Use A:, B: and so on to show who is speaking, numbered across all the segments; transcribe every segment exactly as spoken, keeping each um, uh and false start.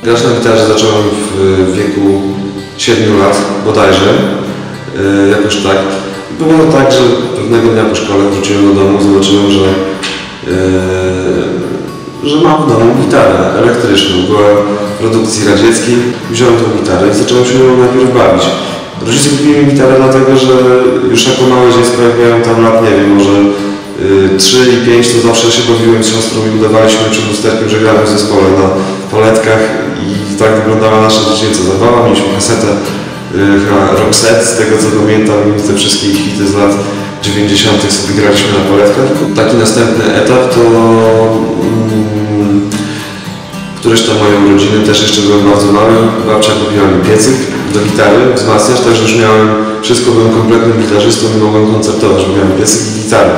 A: Grać na gitarze zacząłem w wieku siedmiu lat bodajże, jakoś tak. Było to tak, że pewnego dnia po szkole wróciłem do domu, zobaczyłem, że, że mam w domu gitarę elektryczną. Była w produkcji radzieckiej, wziąłem tą gitarę i zacząłem się ją najpierw bawić. Rodzice kupili mi gitarę dlatego, że już jako małe dziecko, jak miałem tam lat, nie wiem, może trzy i pięć, to zawsze się bawiłem z siostrą i udawaliśmy przed lusterkiem, że gramy w zespole na poletkach i tak wyglądała nasza dziecięca zabawa. Mieliśmy kasetę Roxette, z tego co pamiętam, i te wszystkie hity z lat dziewięćdziesiątych sobie graliśmy na poletkach. Taki następny etap to mm, któreś tam moją rodzinę, też jeszcze byłem bardzo mały, babcia kupiła mi piecyk do gitary, wzmacniacz, także już miałem wszystko, byłem kompletnym gitarzystą i mogłem koncertować, bo miałem piecyk i gitarę.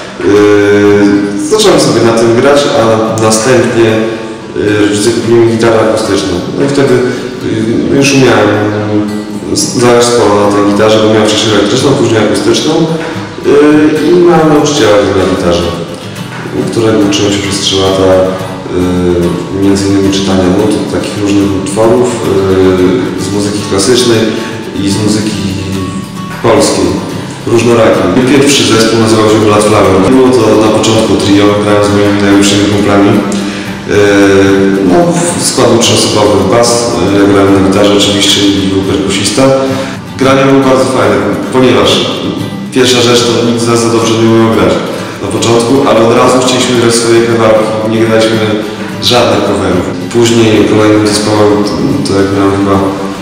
A: Yy, zacząłem sobie na tym grać, a następnie yy, rodzice kupili mi gitarę akustyczną. No i wtedy yy, już umiałem zagrać sporo na tej gitarze, bo miałem wcześniej elektryczną, później akustyczną yy, i miałem nauczyciela na gitarze, którego uczyłem się przez trzy lata, yy, między innymi czytania nut, takich różnych utworów yy, z muzyki klasycznej i z muzyki polskiej. Różnorakie. Pierwszy zespół nazywał się Blood Flower. Było to na początku trio, grałem z moimi najlepszymi kumplami. Yy, no, składu trzyosobowy bas, ja grałem na gitarze oczywiście i był perkusista. Granie było bardzo fajne, ponieważ pierwsza rzecz to nikt z nas za dobrze nie umiał grać na początku, ale od razu chcieliśmy grać swoje kawałki, nie graliśmy żadnych coverów. Później kolejnym zespołem, to jak miałem chyba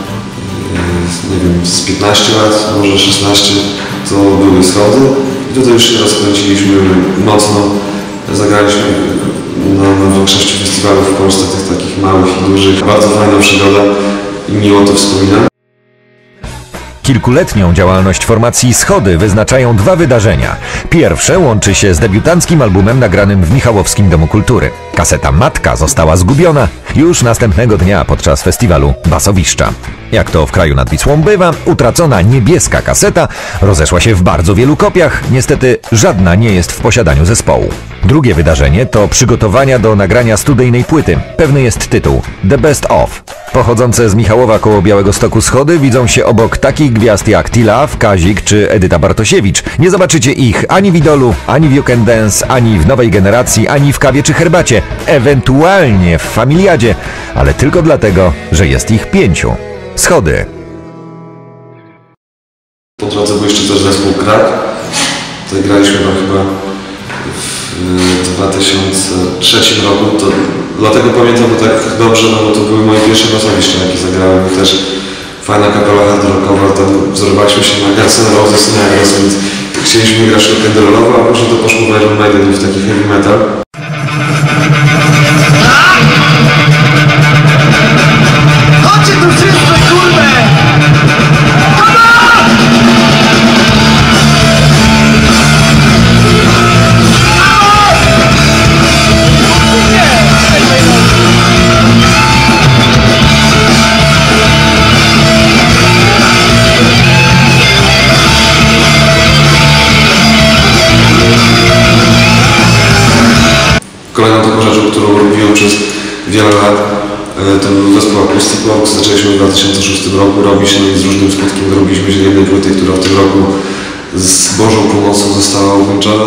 A: nie wiem, z piętnaście lat, może szesnaście, to były Schody i tutaj już się rozkręciliśmy mocno, zagraliśmy na, na większości festiwalów w Polsce, tych takich małych i dużych. Bardzo fajna przygoda i miło to wspominam.
B: Kilkuletnią działalność formacji Schody wyznaczają dwa wydarzenia. Pierwsze łączy się z debiutanckim albumem nagranym w Michałowskim Domu Kultury. Kaseta Matka została zgubiona już następnego dnia podczas festiwalu Basowiszcza. Jak to w kraju nad Wisłą bywa, utracona niebieska kaseta rozeszła się w bardzo wielu kopiach. Niestety żadna nie jest w posiadaniu zespołu. Drugie wydarzenie to przygotowania do nagrania studyjnej płyty. Pewny jest tytuł The Best Of. Pochodzące z Michałowa koło Białegostoku Schody widzą się obok takich gwiazd jak T-Love, Kazik czy Edyta Bartosiewicz. Nie zobaczycie ich ani w Idolu, ani w You Can Dance, ani w Nowej Generacji, ani w Kawie czy Herbacie. Ewentualnie w Familiadzie, ale tylko dlatego, że jest ich pięciu. Schody.
A: Po drodze był jeszcze też zespół Krak. Tutaj graliśmy tam chyba w dwa tysiące trzecim roku. To dlatego pamiętam to tak dobrze, no bo to były moje pierwsze basowiszcze, jakie zagrałem. I też fajna kapela hard rockowa. Tam wzorowaliśmy się na Guns N' Roses, na Aerosmith. Chcieliśmy grać rock and rollowo, a później to poszło w Iron Maiden i w taki heavy metal.
C: Chodźcie tu wszyscy, kurwę!
A: Kolejną taką rzeczą, którą robiłem przez wiele lat, to był zespół Acoustic Works. Zaczęliśmy w dwa tysiące szóstym roku robić, no i z różnym skutkiem robiliśmy jednej płyty, która w tym roku z Bożą pomocą została ukończona.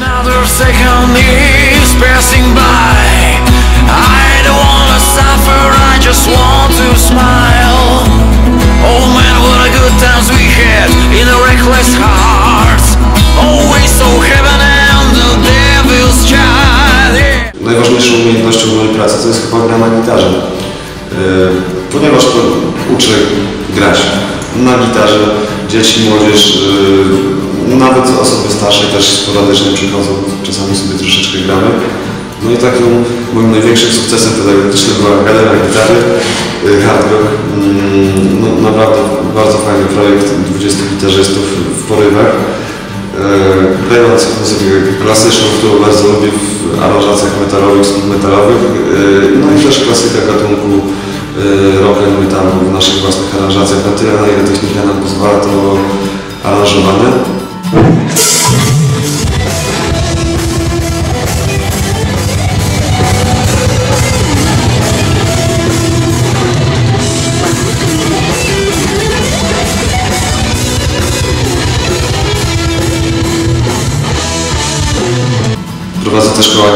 A: Najważniejszą umiejętnością mojej pracy to jest chyba gra na gitarze, yy, ponieważ to uczę grać na gitarze. Dzieci, młodzież, yy, nawet osoby starsze też sporadycznie przychodzą, czasami sobie troszeczkę gramy. No i takim moim największym sukcesem pedagogicznym była Akademia Gitary, yy, Hard Rock. Yy, no, naprawdę bardzo fajny projekt, dwudziestu gitarzystów w porywach. Grając muzykę klasyczną, którą bardzo lubię w aranżacjach metalowych, submetalowych, no i też klasyka gatunku rock and metalu w naszych własnych aranżacjach, na tyle, na ile technika nam pozwala, to aranżowane.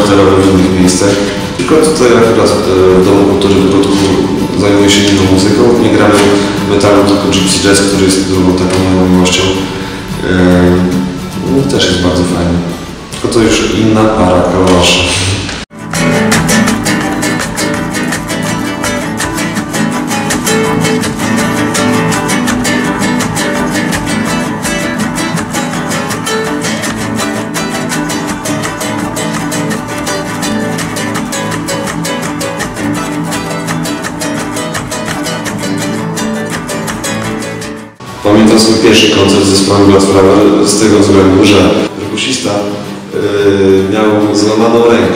A: gitarowe w innych miejscach. Tylko tutaj akurat w Domu Kultury w Brodku zajmuję się inną muzyką. Nie gramy metalu, tylko gypsy jazz, który jest drugą taką moją miłością. No, też jest bardzo fajny. Tylko to już inna para kaloszy. Pamiętam swój pierwszy koncert z zespołem Bloodflower z tego względu, że perkusista yy, miał złamaną rękę,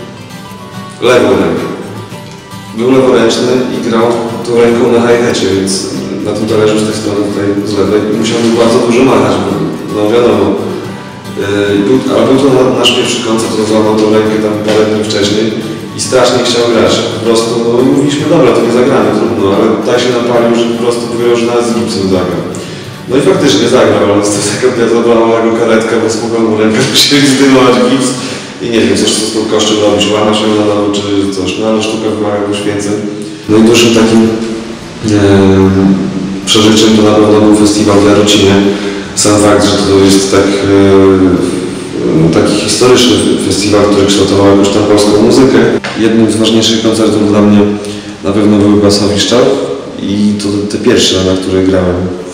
A: lewą rękę. Był leworęczny i grał tą ręką na hi-hacie, więc na tym talerzu z tej strony tutaj z lewej musiał bardzo dużo machać, bo no wiadomo. Yy, był, ale był to nasz pierwszy koncert, to złamał tą rękę tam parę dni wcześniej i strasznie chciał grać. Po prostu no, mówiliśmy, dobra, to nie zagramy, trudno, ale tak się napalił, że po prostu powiedział, że nawet z gipsem zagrał. No i faktycznie zagrał, ale to jest taka zabrała jego karetka, bo spokojną rękę musieli zdejmować gips i nie wiem, coś co z tą koszczą robić, łamać ją na nowo czy coś, no ale sztuka wymaga poświęceń. No i dłuższym takim e, przeżyciem to na pewno był festiwal w Jarocinie. Sam fakt, że to jest tak, e, taki historyczny festiwal, który kształtował jakąś tam polską muzykę. Jednym z ważniejszych koncertów dla mnie na pewno był Basowi Szczał i to te pierwsze, na których grałem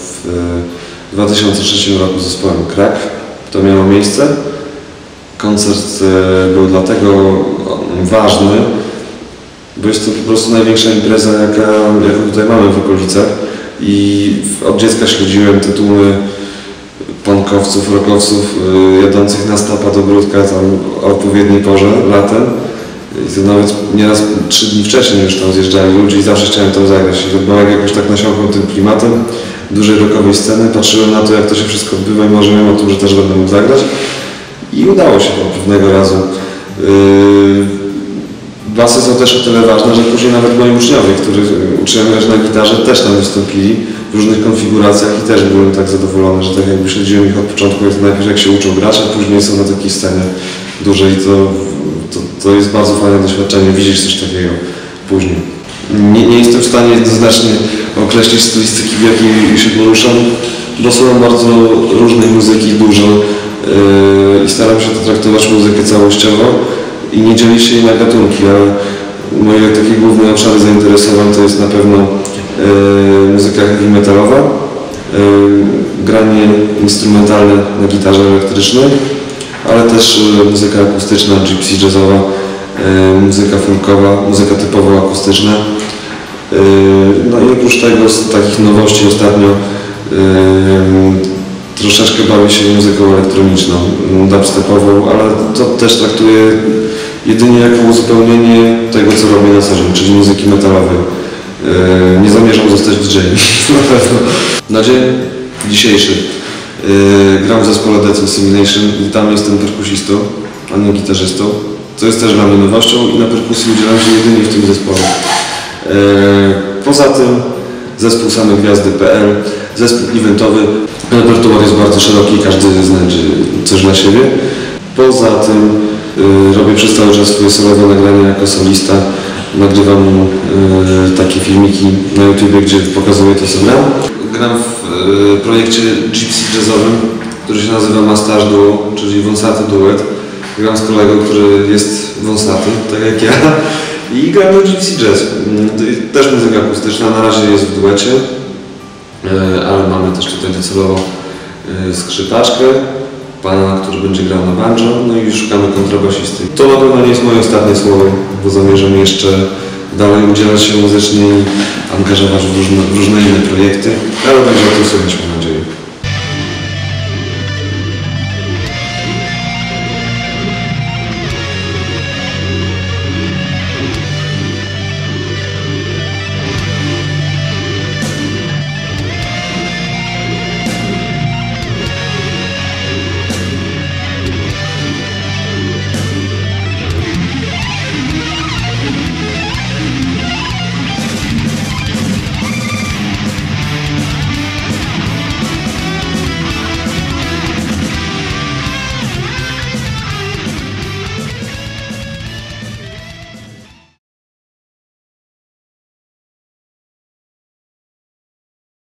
A: w dwa tysiące trzecim roku z zespołem Krak. To miało miejsce. Koncert był dlatego ważny, bo jest to po prostu największa impreza, jaka, jaką tutaj mamy w okolicach. I od dziecka śledziłem tytuły punkowców, rockowców jadących na stopa do Bródka tam o odpowiedniej porze, latem. I to nawet nieraz trzy dni wcześniej już tam zjeżdżali ludzie i zawsze chciałem tam zagrać. I Bałek jakoś tak nasiąkał tym klimatem dużej rockowej sceny. Patrzyłem na to, jak to się wszystko odbywa i marzyłem o tym, że też będę mógł zagrać. I udało się pewnego razu. Yy, basy są też o tyle ważne, że później nawet moi uczniowie, którzy uczyłem grać na gitarze, też tam wystąpili w różnych konfiguracjach i też byłem tak zadowolony, że tak jakby śledziłem ich od początku, jak najpierw jak się uczą grać, a później są na takiej scenie dużej. To, to, to jest bardzo fajne doświadczenie, widzisz coś takiego później. Nie, nie jestem w stanie jednoznacznie określić stylistyki, w jakiej się poruszam, bo są bardzo różnej muzyki, dużo yy, i staram się to traktować muzykę całościowo i nie dzielić się jej na gatunki, ale moje takie główne obszary zainteresowań to jest na pewno yy, muzyka heavy metalowa, yy, granie instrumentalne na gitarze elektrycznej, ale też yy, muzyka akustyczna, gypsy jazzowa, yy, muzyka folkowa, muzyka typowo akustyczna. Yy, no i oprócz tego z takich nowości ostatnio yy, troszeczkę bawię się muzyką elektroniczną, dubstepową, ale to też traktuję jedynie jako uzupełnienie tego, co robię na co dzień, czyli muzyki metalowej. Yy, nie zamierzam zostać didżejem, na pewno. Na dzień dzisiejszy yy, gram w zespole Death Assimilation i tam jestem perkusistą, a nie gitarzystą, co jest też dla mnie nowością i na perkusji udzielam się jedynie w tym zespole. Yy, poza tym zespół Same Gwiazdy kropka pe el, zespół eventowy. Repertuar jest bardzo szeroki, każdy znajdzie coś dla siebie. Poza tym yy, robię przez cały czas swoje solowe nagrania jako solista. Nagrywam yy, takie filmiki na YouTubie, gdzie pokazuję to, co gram. Gram w yy, projekcie gypsy jazzowym, który się nazywa Mustache Duo, czyli wąsaty duet. Gram z kolegą, który jest wąsaty, tak jak ja. I gramy gypsy jazz. Też muzyka akustyczna, na razie jest w duecie, ale mamy też tutaj docelowo skrzypaczkę, pana, który będzie grał na banjo, no i szukamy kontrabasisty. To na pewno nie jest moje ostatnie słowo, bo zamierzam jeszcze dalej udzielać się muzycznie i angażować w różne, w różne inne projekty, ale będzie o tym słychać.